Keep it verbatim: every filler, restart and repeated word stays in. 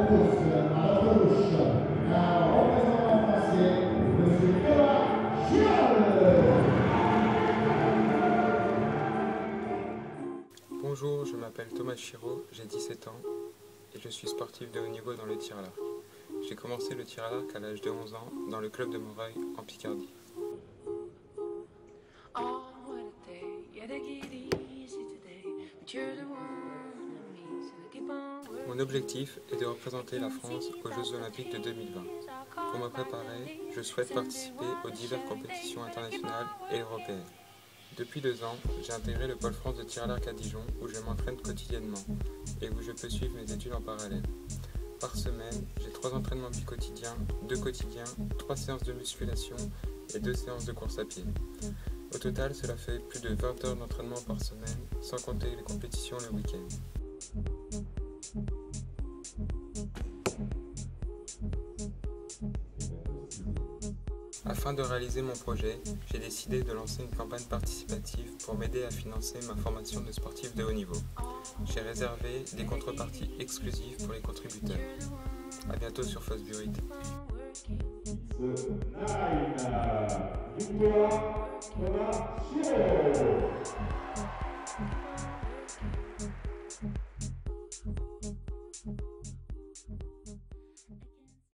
Bonjour, je m'appelle Thomas Chiraud, j'ai dix-sept ans et je suis sportif de haut niveau dans le tir à l'arc. J'ai commencé le tir à l'arc à l'âge de onze ans dans le club de Moreuil en Picardie. Mon objectif est de représenter la France aux Jeux Olympiques de deux mille vingt. Pour me préparer, je souhaite participer aux diverses compétitions internationales et européennes. Depuis deux ans, j'ai intégré le pôle France de tir à l'arc à Dijon où je m'entraîne quotidiennement et où je peux suivre mes études en parallèle. Par semaine, j'ai trois entraînements bi-quotidiens, deux quotidiens, trois séances de musculation et deux séances de course à pied. Au total, cela fait plus de vingt heures d'entraînement par semaine, sans compter les compétitions le week-end. Afin de réaliser mon projet, j'ai décidé de lancer une campagne participative pour m'aider à financer ma formation de sportif de haut niveau. J'ai réservé des contreparties exclusives pour les contributeurs. A bientôt sur Fosbury. Victoire, Thomas Chiraud.